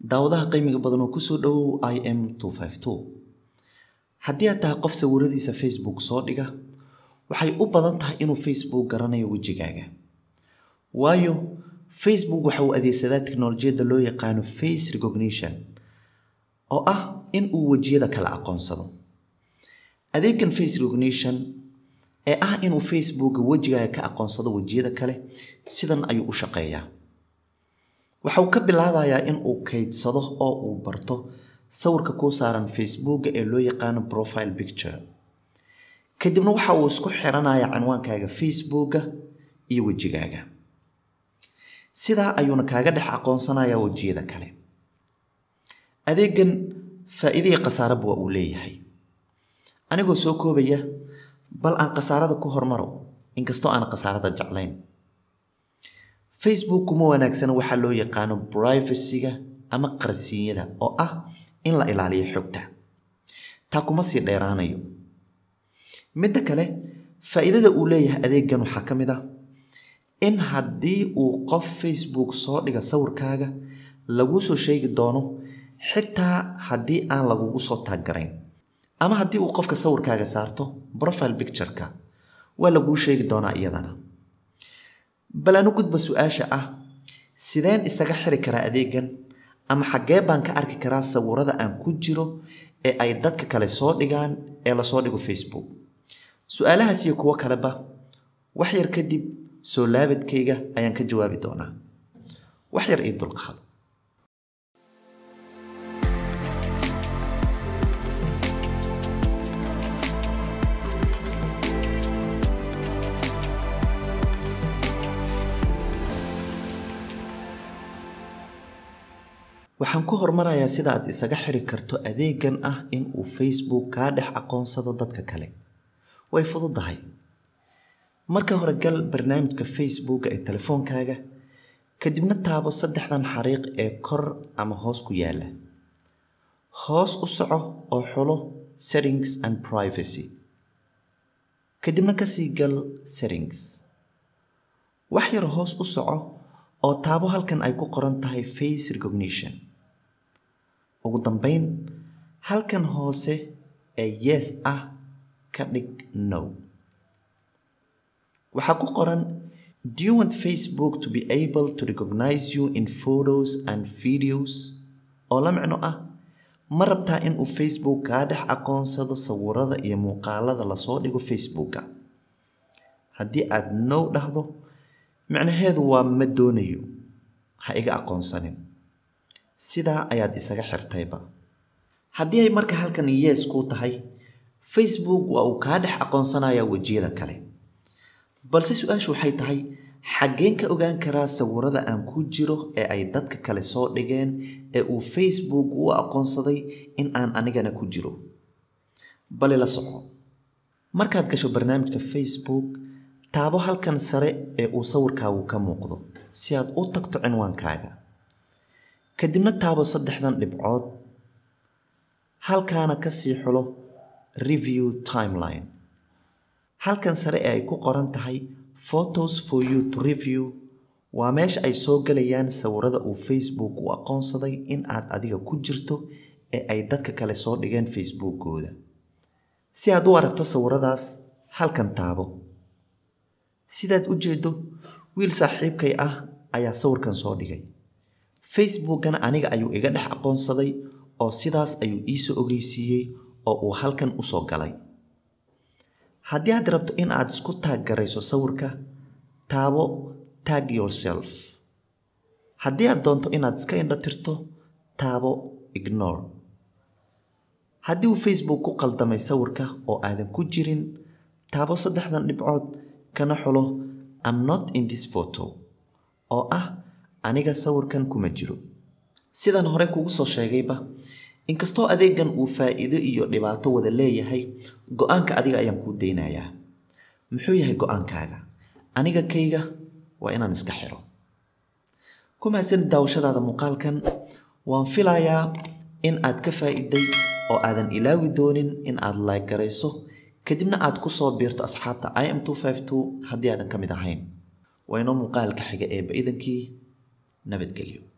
daawadaha qiimiga badan oo ku soo dhawow IM252 haddii aad tahay qof sawiradiisa Facebook soo dhiga waxay u badan tahay inuu Facebook garanayo wajigaaga waayo Facebook waxa uu adeegsadaa tiknoolajiyada loo yaqaan face recognition oo ah in uu wajiyada kala aqoonsado adeegan face recognition ee ah inuu Facebook wajigaaga ka aqoonsado wajiyada kale sidan ayuu u shaqeeyaa waxa uu ka bilaabayaa in uu kaydsado oo uu barto sawirka ku saaran Facebook ee loo yaqaan profile picture kadibna waxa uu isku xiranayaa cinwaankaaga Facebook iyo wajigaaga sida ayuuna kaaga dhex aqoonsanayaa wajiyada kale adeegan faa'iido qasaarab waa uu leeyahay anigoo soo koobaya bal aan qasaarada ku hormaro inkastoo aan qasaarada jeclayn Facebook kuma wanaagsana waxa loo yaqaan privacy-ga ama qarsiiyada oo ah in la ilaaliyo xogta taa kuma sii dheeraanayo midda kale faa'iidada uu leeyahay adeegan waxa kamid ah in haddii uu qof Facebook soo dhiga sawirkaaga lagu soo sheegi doono xitaa haddii aan lagugu soo taagarayn ama haddii uu qofka sawirkaaga saarto profile picture-ka waa lagu sheegi doonaa iyadana bal aan u gudbo su'aasha ah sideen isaga xiri karaa adeegan ama xagee baan ka arki karaa sawirada aan ku jiro ee ay dadka kale soo dhigaan ee la soo dhigo Facebook su'aalahaas iyo kuwa kaleba wax yar kadib soo laabadkayga ayaan ka jawaabi doonaa wax yar ii dulqaado waxaan ku hormarayaa sida aad isaga xiri karto adeegan ah in uu Facebook ka dhex aqoonsado dadka kale way fududahay marka hore gal barnaamijka Facebook ee telefoonkaaga kadibna taabo saddexdan xariiq ee kor ama hoos ku yaala hoos u soco oo xulo settings and privacy kadibna ka sii gal settings wax yar hoos u soco oo taabo halkan ay ku qoran tahay face recognition ugu dambeyn halkan hoose ee yes ah ka dhig no waxa ku qoran do you want Facebook to be able to recognize you in photos and videos oo la macno ah ma rabtaa in uu Facebook ka dhex aqoonsado sawirada iyo muuqaalada la soo dhigo Facebook haddii aad no dhahdo macnaheedu waa ma doonayo ha iga aqoonsanin sidaa ayaad isaga xirtayba haddii ay marka halkan yes ku tahay Facebook waa uu ka dhex aqoonsanayaa wajiyada kale balse su'aashu waxay tahay xageen ka ogaan karaa sawirada aan ku jiro ee ay dadka kale soo dhigeen ee uu Facebook u aqoonsaday in aan anigana ku jiro bal la soco markaad gasho barnaamijka Facebook taabo halkan sare ee uu sawirkaagu ka muuqdo si aad u tagto cinwaankaaga kadibna taabo saddexdan dhibcood halkaana ka sii xulo review timeline halkan sare ee ay ku qoran tahay photos for you to review waa meesha ay soo galayaan sawirada uu Facebook u aqoonsaday in aad adiga ku jirto ee ay dadka kale soo dhigeen Facebook-gooda si aad u aragto sawiradaas halkan taabo sidaad u jeedo wiil saaxiibkay ah ayaa sawirkan soo dhigay Facebook-gana aniga ayuu iga dhex aqoonsaday oo sidaas ayuu ii soo ogeysiiyey oo uu halkan u soo galay haddii aad rabto in aad isku taag garayso sawirka taabo tag yourself haddii aad doonto inaad iska indho tirto taabo ignore haddii uu Facebook ku qaldamay sawirka oo aadan ku jirin taabo saddexdan dhibcood kana xulo I'm not in this photo oo ah aniga sawirkan kuma jiro sidan hore kugu soo sheegayba inkastoo adeegan uu faa'iido iyo dhibaato wada leeyahay go'aanka adiga ayaan ku deynayaa muxuu yahay go'aankaaga aniga kayga waa inaan iska xiro kuma san daawashadaada muuqaalkan waan filayaa in aad ka faa'iiday oo aadan ilaawi doonin in aad like garayso kadibna aad ku soo biirto asxaabta IM252 haddii aadan ka mid ahayn waa inoo muuqaalka xiga ee baidankii nabadgelyo